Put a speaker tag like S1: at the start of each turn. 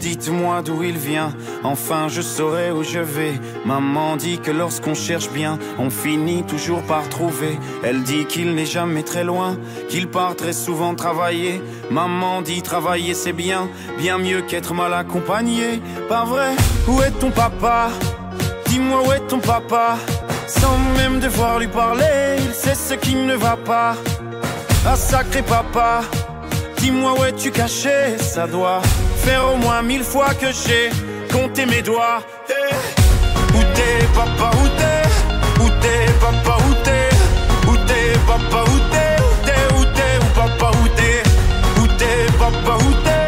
S1: dites-moi d'où il vient, enfin je saurai où je vais. Maman dit que lorsqu'on cherche bien, on finit toujours par trouver. Elle dit qu'il n'est jamais très loin, qu'il part très souvent travailler. Maman dit travailler c'est bien, bien mieux qu'être mal accompagné. Pas vrai? Où est ton papa? Dis-moi où est ton papa? Sans même devoir lui parler, il sait ce qui ne va pas. Ah sacré papa, dis-moi où es-tu caché? Ça doit faire au moins 1000 fois que j'ai compté mes doigts. Hey. Où t'es papa, où t'es? Où t'es papa, où t'es? Où t'es papa, où t'es? Où t'es, où t'es, où papa, où t'es? Où t'es papa, où t'es?